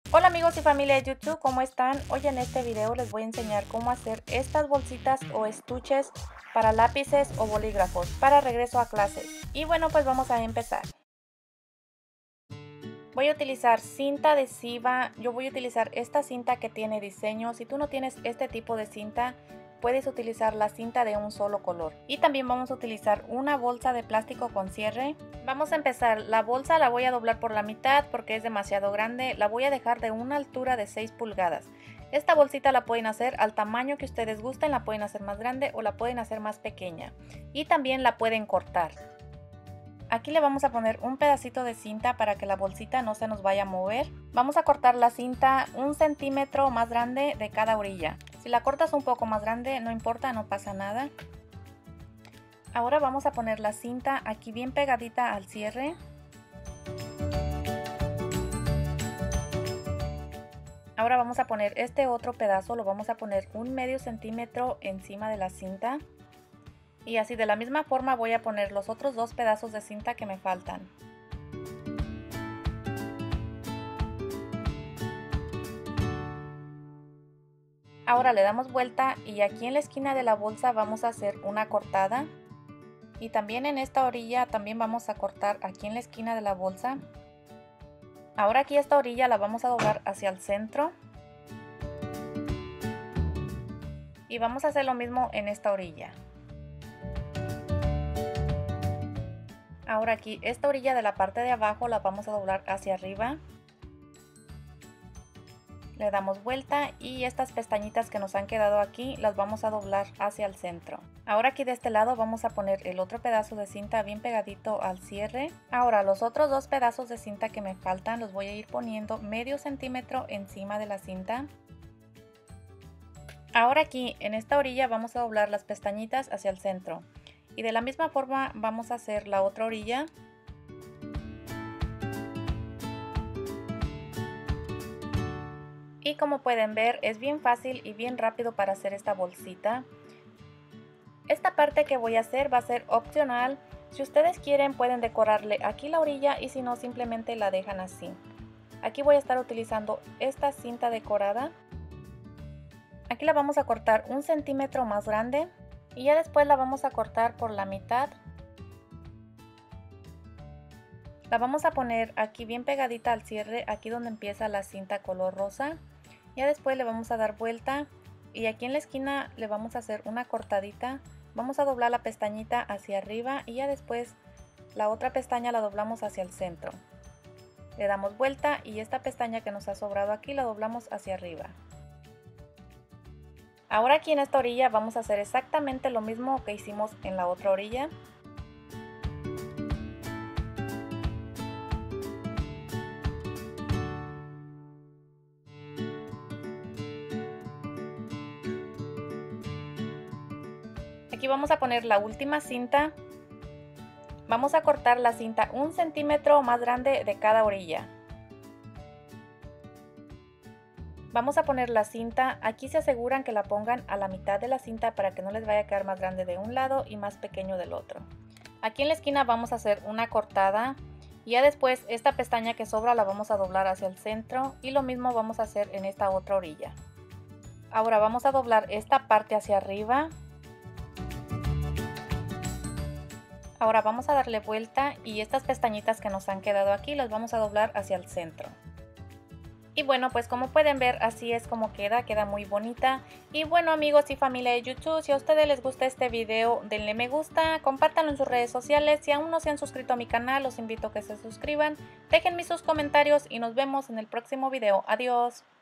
Hola amigos y familia de YouTube, ¿cómo están? Hoy en este video les voy a enseñar cómo hacer estas bolsitas o estuches para lápices o bolígrafos para regreso a clases. Y bueno, pues vamos a empezar. Voy a utilizar cinta adhesiva, yo voy a utilizar esta cinta que tiene diseño. Si tú no tienes este tipo de cinta, puedes utilizar la cinta de un solo color. Y también vamos a utilizar una bolsa de plástico con cierre. Vamos a empezar, la bolsa la voy a doblar por la mitad porque es demasiado grande. La voy a dejar de una altura de 6 pulgadas. Esta bolsita la pueden hacer al tamaño que ustedes gusten, la pueden hacer más grande o la pueden hacer más pequeña. Y también la pueden cortar. Aquí le vamos a poner un pedacito de cinta para que la bolsita no se nos vaya a mover. Vamos a cortar la cinta 1 centímetro más grande de cada orilla. Si la cortas un poco más grande, no importa, no pasa nada. Ahora vamos a poner la cinta aquí bien pegadita al cierre. Ahora vamos a poner este otro pedazo, lo vamos a poner un medio centímetro encima de la cinta. Y así de la misma forma voy a poner los otros dos pedazos de cinta que me faltan. Ahora le damos vuelta y aquí en la esquina de la bolsa vamos a hacer una cortada. Y también en esta orilla también vamos a cortar aquí en la esquina de la bolsa. Ahora aquí esta orilla la vamos a doblar hacia el centro. Y vamos a hacer lo mismo en esta orilla. Ahora aquí esta orilla de la parte de abajo la vamos a doblar hacia arriba. Le damos vuelta y estas pestañitas que nos han quedado aquí las vamos a doblar hacia el centro. Ahora aquí de este lado vamos a poner el otro pedazo de cinta bien pegadito al cierre. Ahora los otros dos pedazos de cinta que me faltan los voy a ir poniendo medio centímetro encima de la cinta. Ahora aquí en esta orilla vamos a doblar las pestañitas hacia el centro. Y de la misma forma vamos a hacer la otra orilla. Y como pueden ver es bien fácil y bien rápido para hacer esta bolsita. Esta parte que voy a hacer va a ser opcional. Si ustedes quieren pueden decorarle aquí la orilla y si no simplemente la dejan así. Aquí voy a estar utilizando esta cinta decorada. Aquí la vamos a cortar 1 centímetro más grande. Y ya después la vamos a cortar por la mitad. La vamos a poner aquí bien pegadita al cierre, aquí donde empieza la cinta color rosa. Ya después le vamos a dar vuelta y aquí en la esquina le vamos a hacer una cortadita. Vamos a doblar la pestañita hacia arriba y ya después la otra pestaña la doblamos hacia el centro. Le damos vuelta y esta pestaña que nos ha sobrado aquí la doblamos hacia arriba. Ahora aquí en esta orilla vamos a hacer exactamente lo mismo que hicimos en la otra orilla. Aquí vamos a poner la última cinta. Vamos a cortar la cinta 1 centímetro más grande de cada orilla. Vamos a poner la cinta, aquí se aseguran que la pongan a la mitad de la cinta para que no les vaya a quedar más grande de un lado y más pequeño del otro. Aquí en la esquina vamos a hacer una cortada y ya después esta pestaña que sobra la vamos a doblar hacia el centro y lo mismo vamos a hacer en esta otra orilla. Ahora vamos a doblar esta parte hacia arriba. Ahora vamos a darle vuelta y estas pestañitas que nos han quedado aquí las vamos a doblar hacia el centro. Y bueno, pues como pueden ver así es como queda muy bonita. Y bueno amigos y familia de YouTube, si a ustedes les gusta este video denle me gusta, compártanlo en sus redes sociales. Si aún no se han suscrito a mi canal los invito a que se suscriban, déjenme sus comentarios y nos vemos en el próximo video. Adiós.